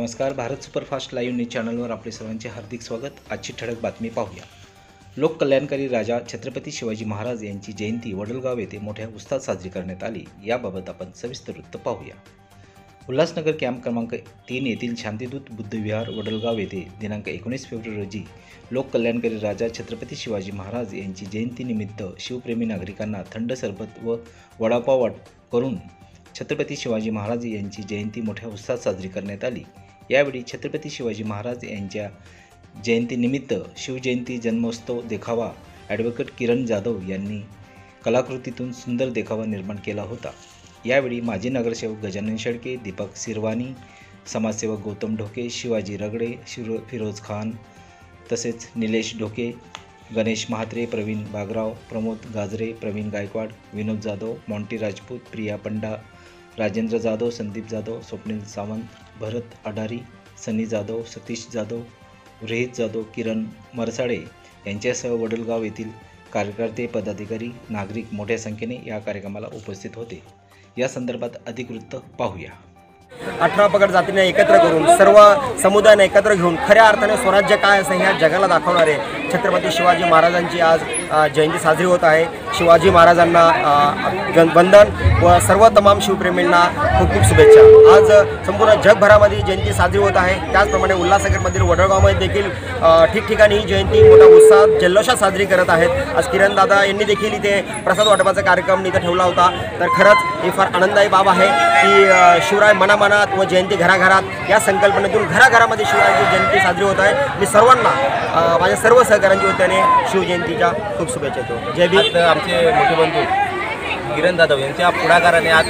नमस्कार. Bharat Superfast Live news चॅनलवर आपले सर्वांचे हार्दिक स्वागत. आजची ठळक बातमी पाहूया. लोककल्याणकारी राजा छत्रपती शिवाजी महाराज यांची जयंती वडोलगाव येथे मोठ्या उत्साहात साजरी करण्यात आली. याबाबत आपण सविस्तर वृत्त पाहूया. उल्हासनगर कॅम्प क्रमांक 3 येथील शांतिदूत बुद्धविहार वडोलगाव येथे दिनांक 19 फेब्रुवारी रोजी लोककल्याणकारी राजा छत्रपती शिवाजी महाराज यांची जयंतीनिमित्त शिवप्रेमी नागरिकांना थंड सरबत व वडापाव करून छत्रपती शिवाजी महाराज यांची जयंती मोठ्या उत्साहात साजरी करण्यात आली. यावेळी छत्रपती शिवाजी महाराज यांच्या जयंतीनिमित्त शिवजयंती जन्मोत्सव देखावा ॲडव्होकेट किरण जाधव यांनी कलाकृतीतून सुंदर देखावा निर्माण केला होता. यावेळी माजी नगरसेवक गजानन शेळके, दीपक सिरवानी, समाजसेवक गौतम ढोके, शिवाजी रगडे, फिरोज खान, तसेच निलेश ढोके, गणेश महात्रे, प्रवीण बागराव, प्रमोद गाजरे, प्रवीण गायकवाड, विनोद जाधव, मॉन्टी राजपूत, प्रिया पंडा, राजेंद्र जाधव, संदीप जाधव, स्वप्नील सावंत, भरत अडारी, सनी जाधव, सतीश जाधव, रोहित जाधव, किरण मरसाडे यांच्यासह वडोलगाव येथील कार्यकर्ते, पदाधिकारी, नागरिक मोठ्या संख्येने या कार्यक्रमाला उपस्थित होते. या संदर्भात अधिक वृत्त पाहूया. 18 पगड जातींना एकत्र करून सर्व समुदायांना एकत्र घेऊन खऱ्या अर्थाने स्वराज्य काय असं ह्या जगाला दाखवणारे छत्रपती शिवाजी महाराजांची आज जयंती साजरी होत आहे. शिवाजी महाराजांना वंदन व सर्व तमाम शिवप्रेमींना खूप खूप शुभेच्छा. आज संपूर्ण जगभरामध्ये जयंती साजरी होत आहे. त्याचप्रमाणे उल्हासनगरमधील वडोलगावमध्ये देखील ठिकठिकाणी ही जयंती मोठ्या उत्साहात जल्लोषात साजरी करत आहेत. आज किरण दादा यांनी देखील इथे प्रसाद वाटपाचा कार्यक्रम इथं ठेवला होता. तर खरंच ही फार आनंदायी बाब आहे की शिवराय मनामनात व जयंती घराघरात या संकल्पनेतून घराघरामध्ये शिवरायांची जयंती साजरी होत आहे. मी सर्वांना माझ्या सर्व सहकाऱ्यांच्या वतीने शिवजयंतीच्या खूप शुभेच्छा देतो. जय भीम. आमचे मोठे बंधू किरण जाधव यांच्या पुढाकाराने आज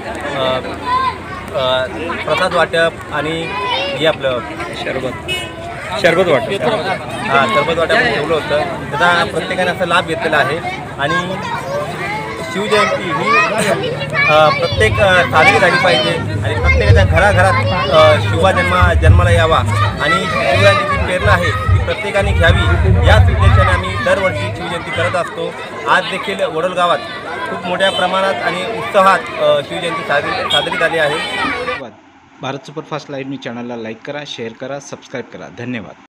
प्रसाद वाटप आणि हे आपलं सरबत वाटप ठेवलं होतं. त्याचा प्रत्येकाने असा लाभ घेतलेला आहे. आणि शिवजयंती ही प्रत्येक साजरी झाली पाहिजे आणि प्रत्येकाच्या घराघरात जन्माला यावा आणि शिवरायांची जी प्रेरणा आहे ती प्रत्येकाने घ्यावी याच उद्देशाने आम्ही दरवर्षी शिवजयंती करत असतो. आज देखील वडोलगावात खूप मोठ्या प्रमाणात आणि उत्साहात शिवजयंती साजरी झाली आहे. भारत सुपरफास्ट लाईव्ह न्यूज चॅनलला लाईक करा, शेअर करा, सबस्क्राईब करा. धन्यवाद.